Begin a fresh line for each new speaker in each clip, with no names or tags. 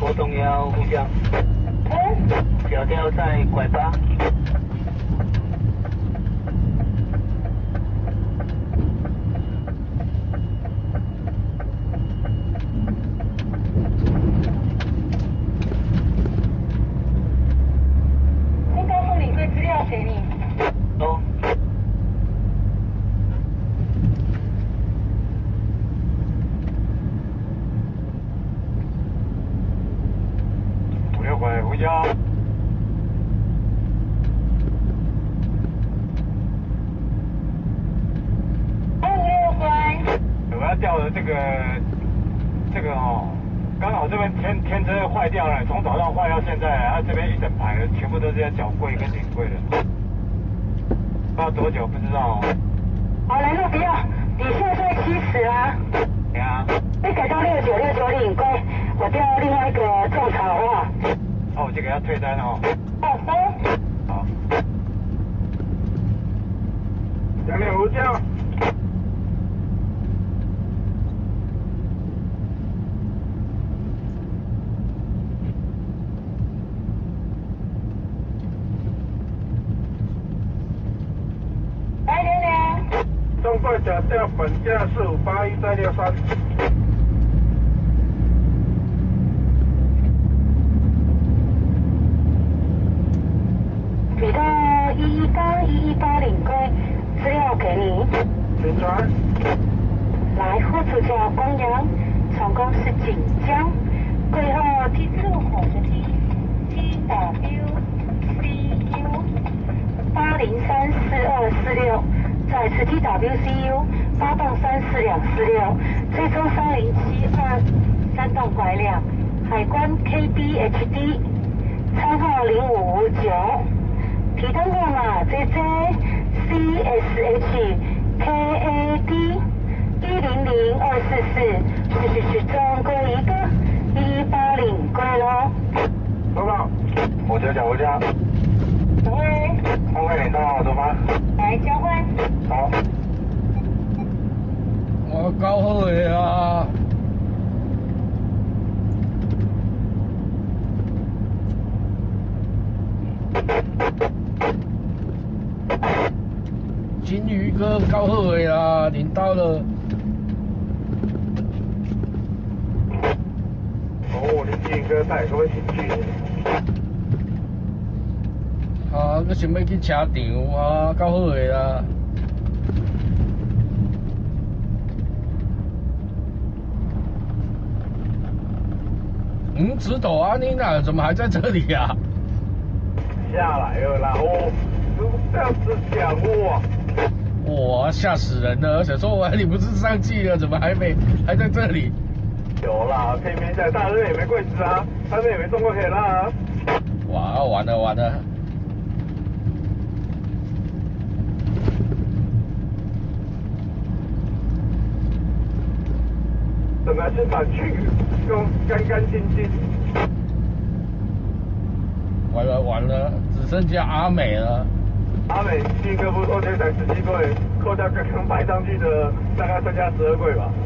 国东幺呼叫。小调在拐八。
先告诉领队资料给你。
哦。
56拐呼叫。
56拐。
我要调的这个哦，刚好这边天车坏掉了，从早上坏到现在，它这边一整排全部都是在脚柜跟顶柜的，不知道多久，不知道。
好，来路不要，你现在70啦。
对啊。
被改到6969领柜，我调另外一个种草哇。
哦，我就给他退单哦。好。2呼叫。
来，00。
中贵假调本价4581-63。
给到118领柜，资料给你。
请传。
来，副主角公羊，成功是锦江，柜号 T4火车 TWCU 8034246，再次 TWCU 发动34246，最终3072山洞拐两，海关 KBHD 参号0559，提灯号码 JJCSHKAD 100244，是中归一个118领柜喽。
报告，火车脚回家。
喂，
换位领到出发。
来交换。
好。
我搞好的啊。金鱼哥搞好的啊，领到了。
哦，你金鱼哥带个兴趣。
啊，我想要去车场啊，搞好的啊。指导啊，你那怎么还在这里呀？
下来了啦，哦，这样子讲哇。
哇，吓死人了！想说你不是上去了，怎么还在这里？
有啦，可以免奖，大热也没柜子啊，他们也没中过可以拉啊。
哇，完了！
整个是板区用干干净净。
完了，只剩下阿美了。
阿美第一个不说，这才17柜，扣掉刚刚摆上去的，大概剩下12柜吧。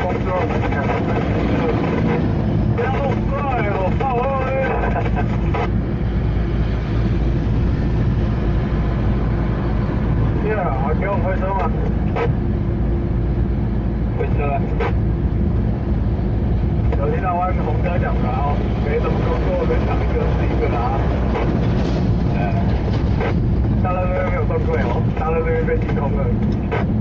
工作，不要那么快哦，爆了！对啊，给我回车吗？回车。有听到外面红哥讲的哦，没什么工作，跟抢一个是一个啊。大乐这边没有断轨哦，大乐这边被击空了。